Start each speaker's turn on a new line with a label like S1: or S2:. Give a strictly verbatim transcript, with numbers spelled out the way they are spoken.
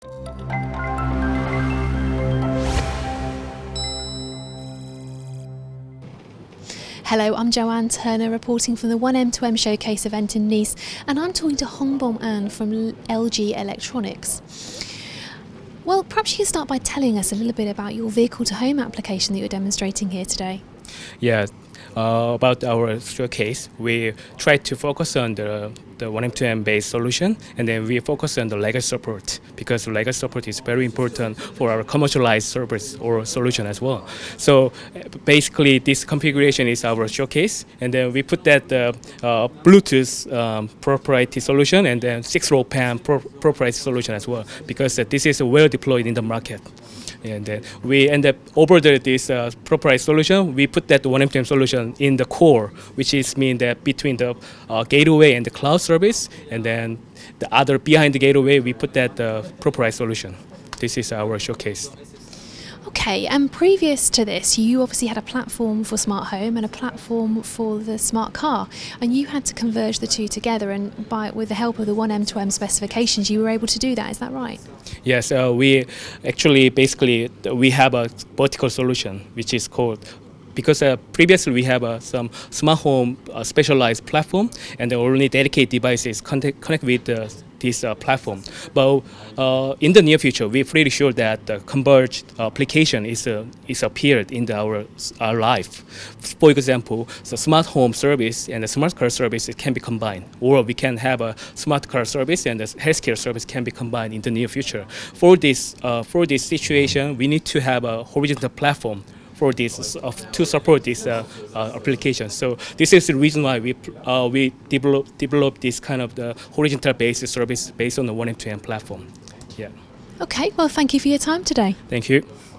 S1: Hello, I'm Joanne Turner reporting from the one M two M showcase event in Nice, and I'm talking to Hongbom An from L G Electronics. Well, perhaps you can start by telling us a little bit about your vehicle-to-home application that you're demonstrating here today.
S2: Yeah, uh, about our showcase, we try to focus on the, the one M two M based solution, and then we focus on the legacy support, because legacy support is very important for our commercialized service or solution as well. So basically, this configuration is our showcase, and then we put that uh, uh, Bluetooth um, proprietary solution and then six-row P A M pro proprietary solution as well, because uh, this is well deployed in the market. And then we end up over the, this uh, proprietary solution, we put that one M two M solution in the core, which is mean that between the uh, gateway and the cloud service, and then the other behind the gateway, we put that uh, proprietary solution. This is our showcase.
S1: Okay, and previous to this, you obviously had a platform for smart home and a platform for the smart car, and you had to converge the two together, and by with the help of the one M two M specifications, you were able to do that. Is that right?
S2: Yes, uh, we actually basically we have a vertical solution which is called, because uh, previously we have uh, some smart home uh, specialized platform, and the only dedicated devices connect, connect with uh, this uh, platform. But uh, in the near future, we're pretty sure that the converged application is uh, is appeared in the, our our life. For example, the smart home service and the smart car service can be combined, or we can have a smart car service and the healthcare service can be combined in the near future. For this uh, for this situation, we need to have a horizontal platform for this uh, to support this uh, uh, application. So this is the reason why we uh, we develop develop this kind of the horizontal based service based on the one M two M platform. Yeah.
S1: Okay. Well, thank you for your time today.
S2: Thank you.